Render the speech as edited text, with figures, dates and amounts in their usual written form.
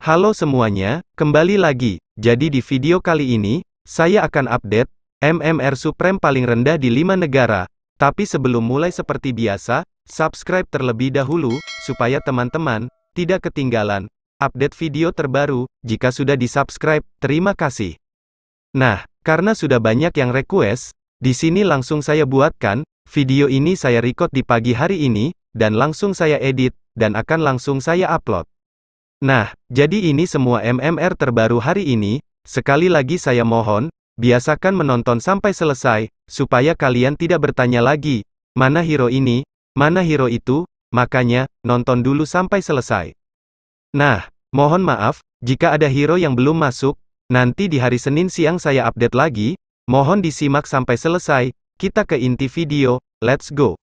Halo semuanya, kembali lagi. Jadi di video kali ini, saya akan update MMR Supreme paling rendah di 5 negara. Tapi sebelum mulai seperti biasa, subscribe terlebih dahulu, supaya teman-teman tidak ketinggalan update video terbaru. Jika sudah di-subscribe, terima kasih. Nah, karena sudah banyak yang request, di sini langsung saya buatkan. Video ini saya record di pagi hari ini, dan langsung saya edit, dan akan langsung saya upload. Nah, jadi ini semua MMR terbaru hari ini. Sekali lagi saya mohon, biasakan menonton sampai selesai, supaya kalian tidak bertanya lagi, mana hero ini, mana hero itu, makanya, nonton dulu sampai selesai. Nah, mohon maaf, jika ada hero yang belum masuk, nanti di hari Senin siang saya update lagi, mohon disimak sampai selesai. Kita ke inti video, let's go.